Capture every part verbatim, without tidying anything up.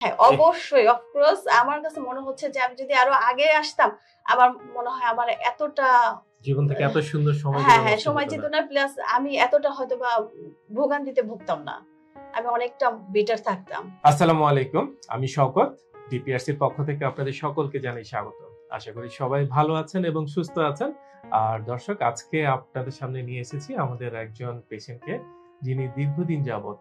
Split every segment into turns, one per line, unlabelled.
হ্যাঁ অবশ্যই অফকোর্স আমার কাছে মনে হচ্ছে যে আমি যদি আরো আগে আসতাম আমার মনে হয় আমার এতটা
জীবন থেকে এত সুন্দর সময়
হ্যাঁ হ্যাঁ সময় যেত না, প্লাস আমি এতটা হয়তো বা ভোগান্তিতে ভুগতাম না, আমি অনেকটা বেটার থাকতাম।
আসসালামু আলাইকুম, আমি শওকত, ডিপিআরসির পক্ষ থেকে আপনাদের সকলকে জানাই স্বাগত। আশা করি সবাই ভালো আছেন এবং সুস্থ আছেন। আর দর্শক, আজকে আপনাদের সামনে নিয়ে এসেছি আমাদের একজন পেশেন্টকে, যিনি দীর্ঘদিন যাবত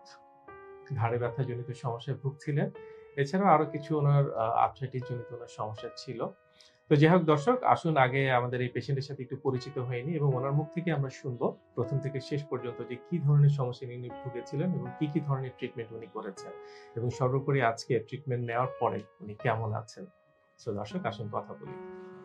ঘাড়ে ব্যথা জনিত সমস্যায় ভুগছিলেন। এছাড়াও আরো কিছু ওনার আর্থ্রাইটিস জনিত ওনার সমস্যা ছিল। তো যাই হোক দর্শক, আসুন আগে আমাদের এই পেশেন্টের সাথে একটু পরিচিত হয়নি এবং ওনার মুখ থেকে আমরা শুনবো প্রথম থেকে শেষ পর্যন্ত যে কি ধরনের সমস্যা নিয়ে উনি ভুগেছিলেন এবং কি কি ধরনের ট্রিটমেন্ট উনি করেছেন এবং সর্বোপরি আজকে ট্রিটমেন্ট নেওয়ার পরে উনি কেমন আছেন। তো দর্শক, আসুন কথা বলি।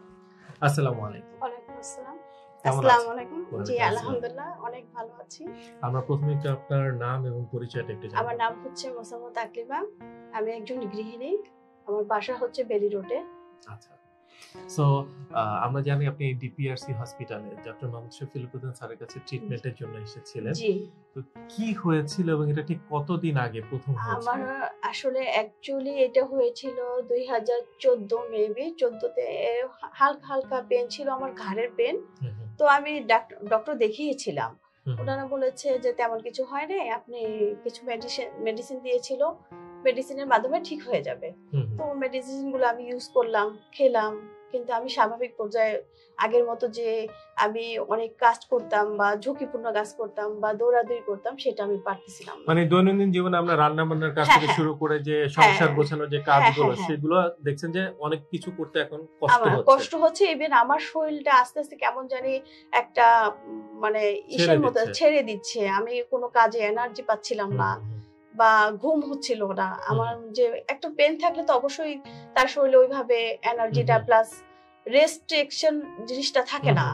আসসালামু আলাইকুম।
ওয়ালাইকুম আসসালাম। আসসালামু আলাইকুম। জি আলহামদুলিল্লাহ অনেক ভালো আছি।
আমরা প্রথমে একটু আপনার নাম এবং পরিচয়টা একটু জানবো।
আমার নাম হচ্ছে মোসাম্মত আকলিমা, আমি একজন গৃহিণী, আমার বাসা হচ্ছে বেলি রোডে।
আচ্ছা, সো আমরা জানি আপনি ডিপিআরসি হসপিটালে ডক্টর মোহাম্মদ শফিউল প্রধান স্যারের কাছে ট্রিটমেন্টের জন্য এসেছিলেন।
জি। তো
কি হয়েছিল এবং এটা ঠিক কতদিন আগে প্রথম হয়েছিল?
আমার আসলে অ্যাকচুয়ালি এটা হয়েছিল দুই হাজার চোদ্দ মেবি চোদ্দ তে হালকা হালকা পেন ছিল, আমার ঘাড়ের পেন। তো আমি ডক্টর দেখিয়েছিলাম, ওনারা বলেছে যে তেমন কিছু হয় না, আপনি কিছু মেডিসিন মেডিসিন দিয়েছিল, মেডিসিনের মাধ্যমে ঠিক হয়ে যাবে। তো মেডিসিন গুলো আমি ইউজ করলাম, খেলাম, কিন্তু আমি স্বাভাবিক পর্যায়ে আগের মতো যে আমি অনেক কাজ করতাম বা ঝুঁকিপূর্ণ কাজ করতাম বা দৌড়াদৌড়ি করতাম সেটা আমি পারতেছিলাম না।
মানে দৈনন্দিন জীবনে আমরা রান্না বান্নার কাজ থেকে শুরু করে যে সংসার গোছানোর যে কাজগুলো সেগুলো দেখছেন যে অনেক কিছু করতে এখন কষ্ট হচ্ছে
কষ্ট হচ্ছে ইভেন আমার শরীরটা আস্তে আস্তে কেমন জানি একটা মানে ইসের মতো ছেড়ে দিচ্ছে, আমি কোনো কাজে এনার্জি পাচ্ছিলাম না বা ঘুম হচ্ছিল না। আমার যে একটা পেন থাকলে তো অবশ্যই তার শরীরে ওইভাবে এনার্জিটা প্লাস রেস্ট্রিকশন জিনিসটা থাকে না,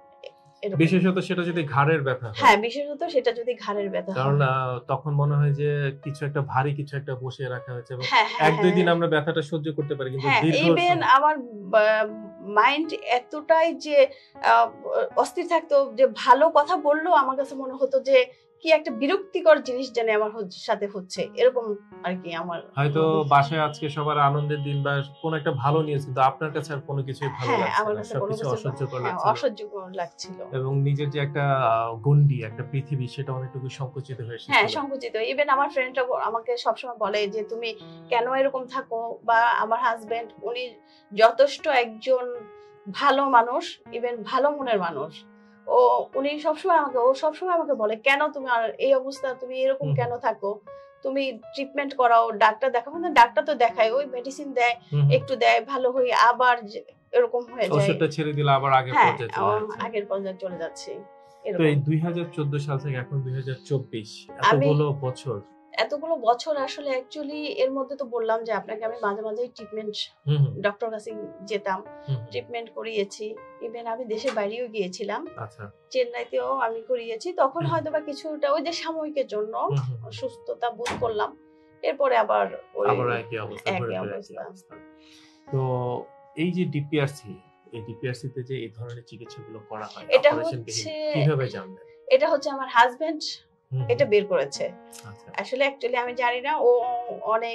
বিশেষত সেটা যদি ঘাড়ের ব্যথা হয়।
হ্যাঁ বিশেষত সেটা যদি ঘাড়ের ব্যথা হয়,
কারণ তখন মনে হয় যে কিছু একটা ভারী কিছু একটা বসে রাখা হয়েছে এবং এক দুই দিন আমরা ব্যথাটা সহ্য করতে পারি, কিন্তু দীর্ঘ
ইভেন আমার মাইন্ড এতটাই যে অস্থির থাকতো যে ভালো কথা বললেও আমার কাছে মনে হতো যে কি একটা বিরক্তিকর জিনিস জানে আমার সাথে হচ্ছে, এরকম আর কি। আমার হয়তো
বাসায় আজকে সবার আনন্দের দিন বা কোন একটা ভালো নিউজ, কিন্তু আপনার কাছে আর কোনো কিছুই ভালো লাগছে না, সবকিছু অসহ্যকর লাগছিল,
অসহ্যকর লাগছিল
এবং নিজের যে একটা গন্ডি, একটা পৃথিবী, সেটা অনেকটুকু সংকুচিত হয়েছে।
হ্যাঁ সংকুচিত। ইভেন আমার ফ্রেন্ডরা আমাকে সবসময় বলে যে তুমি কেন এরকম থাকো, বা আমার হাজবেন্ড উনি যথেষ্ট একজন ভালো মানুষ, ইভেন ভালো মনের মানুষ, ও উনি সবসময় আমাকে ও সবসময় আমাকে বলে কেন তুমি আর এই অবস্থা, তুমি এরকম কেন থাকো, তুমি ট্রিটমেন্ট করাও, ডাক্তার দেখাও। মানে ডাক্তার তো দেখায়, ওই মেডিসিন দেয়, একটু দেয়, ভালো হই, আবার এরকম হয়ে যায়,
ওষুধটা ছেড়ে দিলে আবার আগের পর্যায়ে চলে যাচ্ছে,
আগের পর্যায়ে চলে যাচ্ছে।
তো এই দুই হাজার চোদ্দ সাল থেকে এখন দুই হাজার চব্বিশ, এতগুলো বছর
এতগুলো বছর আসলে অ্যাকচুয়ালি এর মধ্যে তো বললাম যে আপনাকে আমি মাঝে মাঝে ট্রিটমেন্ট ডক্টর কাছে যেতাম, ট্রিটমেন্ট করিয়েছি, ইভেন আমি দেশের বাইরেও গিয়েছিলাম,
আচ্ছা
চেন্নাইতেও আমি করিয়েছি। তখন হয়তো বা কিছুটা ওই যে সাময়িকের জন্য সুস্থতা বোধ করলাম, এরপরে আবার ওই
একই অবস্থা। তো এই যে ডিপিআরসি, এই ডিপিআরসি তে যে এই ধরনের চিকিৎসাগুলো করা হয়,
এটা হচ্ছে
কিভাবে জানলেন?
এটা হচ্ছে আমার হাজবেন্ড এটা বের করেছে। আসলে অ্যাকচুয়ালি আমি জানি না, ও অনেক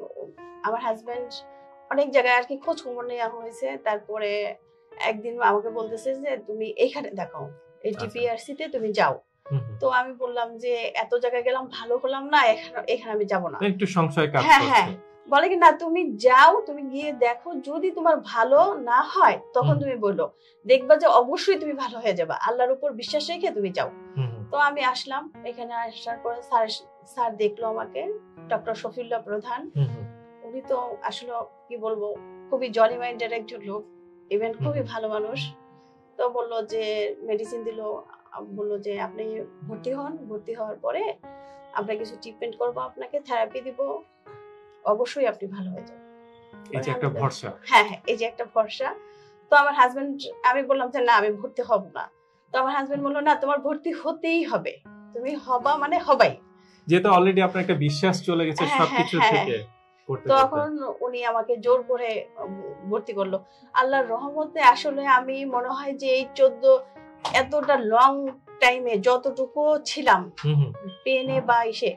আমার হাজবেন্ড অনেক জায়গায় আর কি খোঁজ খবর নেওয়া হয়েছে, তারপরে একদিন আমাকে বলতেছে যে তুমি এইখানে দেখাও, এই ডিপিআরসি তে তুমি যাও। তো আমি বললাম যে এত জায়গায় গেলাম, ভালো হলাম না, এখানে এখানে আমি যাব না,
একটু সংশয় কাজ
করছে। হ্যাঁ বলে কি না তুমি যাও, তুমি গিয়ে দেখো, যদি তোমার ভালো না হয় তখন তুমি বলো, দেখবা যে অবশ্যই তুমি ভালো হয়ে যাবে, আল্লাহর উপর বিশ্বাস রেখে তুমি যাও। তো আমি আসলাম, এখানে আসার পরে স্যার স্যার দেখলো আমাকে, ডক্টর শফিউল্লাহ প্রধান, উনি তো আসলে কি বলবো খুবই জলি মাইন্ডের একজন লোক, ইভেন খুবই ভালো মানুষ। তো বললো যে মেডিসিন দিল, বললো যে আপনি ভর্তি হন, ভর্তি হওয়ার পরে আমরা কিছু ট্রিটমেন্ট করবো, আপনাকে থেরাপি দিব, অবশ্যই আপনি ভালো হয়ে যাবেন।
এই যে একটা ভরসা,
হ্যাঁ হ্যাঁ এই যে একটা ভরসা। তো আমার হাজবেন্ড, আমি বললাম যে না আমি ভর্তি হব না। তো আমার হাজবেন্ড বললো না তোমার ভর্তি হতেই হবে, তুমি হবা মানে হবাই,
যেহেতু অলরেডি আপনার একটা বিশ্বাস চলে গেছে সবকিছু থেকে।
তখন উনি আমাকে জোর করে ভর্তি করলো। আল্লাহর রহমতে আসলে আমি মনে হয় যে এই চোদ্দ এতটা লং টাইমে যতটুকু ছিলাম পেনে বা ইসে,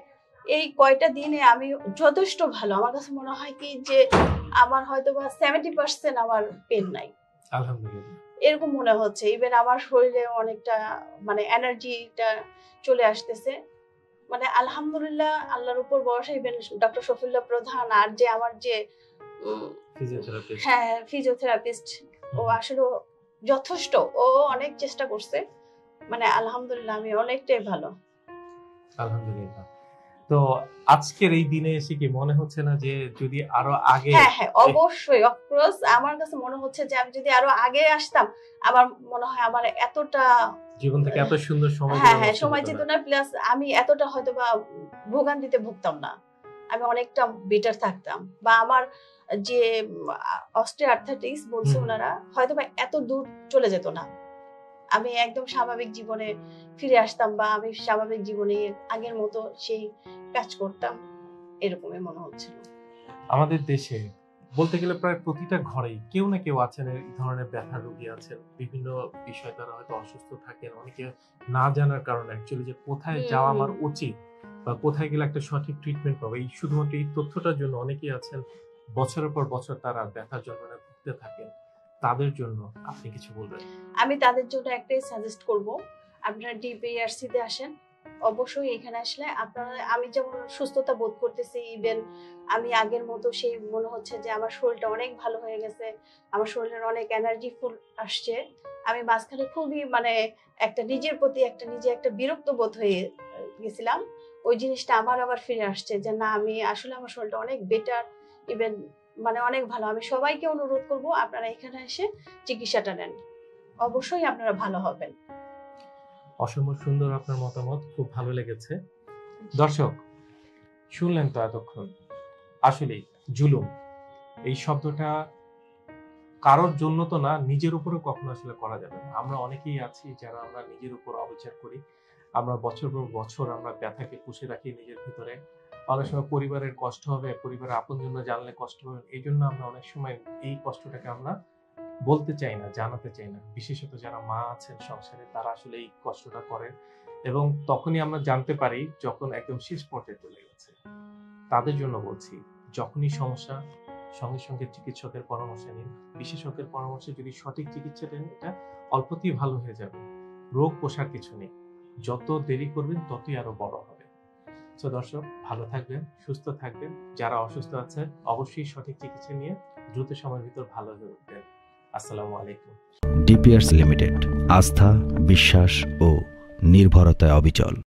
এই কয়টা দিনে আমি যথেষ্ট ভালো। আমার কাছে মনে হয় কি যে আমার হয়তো বা সেভেন্টি পার্সেন্ট আমার পেন নাই,
আলহামদুলিল্লাহ
এরকম মনে হচ্ছে। ইভেন আমার শরীরে অনেকটা মানে এনার্জিটা চলে আসতেছে। মানে আলহামদুলিল্লাহ, আল্লাহর উপর ভরসা। ইভেন ডক্টর শফিউল্লাহ প্রধান আর যে আমার যে
ফিজিওথেরাপিস্ট,
হ্যাঁ ফিজিওথেরাপিস্ট, ও আসলে যথেষ্ট, ও অনেক চেষ্টা করছে। মানে আলহামদুলিল্লাহ আমি অনেকটাই ভালো।
আলহামদুলিল্লাহ। তো আজকের এই দিনে এসে কি মনে হচ্ছে না যে যদি আরো আগে?
হ্যাঁ হ্যাঁ অবশ্যই, অফকোর্স আমার কাছে মনে হচ্ছে যে আমি যদি আরো আগে আসতাম, আমার মনে হয় আমার এতটা
জীবন থেকে এত সুন্দর সময়
হ্যাঁ হ্যাঁ সময় যেত না, প্লাস আমি এতটা হয়তো বা ভোগান্তিতে ভুগতাম না, আমি অনেকটা বেটার থাকতাম। বা আমার যে অস্টিওআর্থ্রাইটিস বলছে ওনারা, হয়তো বা এত দূর চলে যেত না, আমি একদম স্বাভাবিক জীবনে ফিরে আসতাম, বা আমি স্বাভাবিক জীবনে আগের মতো সেই কাজ করতাম, এরকমই মনে হচ্ছিল।
আমাদের দেশে বলতে গেলে প্রায় প্রতিটা ঘরেই কেউ না কেউ আছেন এই ধরনের ব্যথা রোগী আছেন, বিভিন্ন বিষয় তারা হয়তো অসুস্থ থাকেন, অনেকে না জানার কারণে অ্যাকচুয়ালি যে কোথায় যাওয়া আমার উচিত বা কোথায় গেলে একটা সঠিক ট্রিটমেন্ট পাবো, এই শুধুমাত্র এই তথ্যটার জন্য অনেকেই আছেন বছরের পর বছর তারা ব্যথার যন্ত্রণা ভুগতে থাকেন। তাদের জন্য আপনি কিছু বলবেন?
আমি তাদের জন্য একটাই সাজেস্ট করব, আপনারা ডিপিআরসি তে আসেন। অবশ্যই এখানে আসলে আপনারা, আমি যেমন সুস্থতা বোধ করতেছি, ইভেন আমি আগের মতো সেই মনে হচ্ছে যে আমার শরীরটা অনেক ভালো হয়ে গেছে, আমার শরীরের অনেক এনার্জি ফুল আসছে। আমি মাঝখানে খুবই মানে একটা নিজের প্রতি একটা নিজে একটা বিরক্ত বোধ হয়ে গেছিলাম, ওই জিনিসটা আমার আবার ফিরে আসছে যে না, আমি আসলে আমার শরীরটা অনেক বেটার, ইভেন মানে অনেক ভালো। আমি সবাইকে অনুরোধ করব আপনারা এখানে এসে চিকিৎসাটা নেন, অবশ্যই আপনারা ভালো হবেন।
অসম্ভব সুন্দর আপনার মতামত, খুব ভালো লেগেছে। দর্শক শুনলেন তো এতক্ষণ, আসলে জুলুম এই শব্দটা কারোর জন্য তো না, নিজের উপরও কখনো আসলে করা যাবে না। আমরা অনেকেই আছি যারা আমরা নিজের উপর অবিচার করি, আমরা বছর পর বছর আমরা ব্যথাকে পুষে রাখি নিজের ভিতরে। অনেক সময় পরিবারের কষ্ট হবে, পরিবারের আপনজন জানলে কষ্ট হবে, এই জন্য আমরা অনেক সময় এই কষ্টটাকে আমরা বলতে চাই না, জানাতে চাই না। বিশেষত যারা মা আছেন সংসারে, তারা আসলে এই কষ্টটা করেন, এবং তখনই আমরা জানতে পারি যখন একদম শেষ পর্যায়ে চলে গেছে। তাদের জন্য বলছি, যখনই সমস্যা সঙ্গে সঙ্গে চিকিৎসকের পরামর্শ নিন। বিশেষজ্ঞের পরামর্শে যদি সঠিক চিকিৎসা দেন, এটা অল্পতেই ভালো হয়ে যাবে। রোগ পোষার কিছু নেই, যত দেরি করবেন ততই আরো বড় হবে। তো দর্শক ভালো থাকবেন, সুস্থ থাকবেন। যারা অসুস্থ আছে অবশ্যই সঠিক চিকিৎসা নিয়ে দ্রুত সময়ের ভিতর ভালো হয়ে উঠবেন। আসসালামু আলাইকুম।
ডিপিআরসি লিমিটেড, আস্থা, বিশ্বাস ও নির্ভরতায় অবিচল।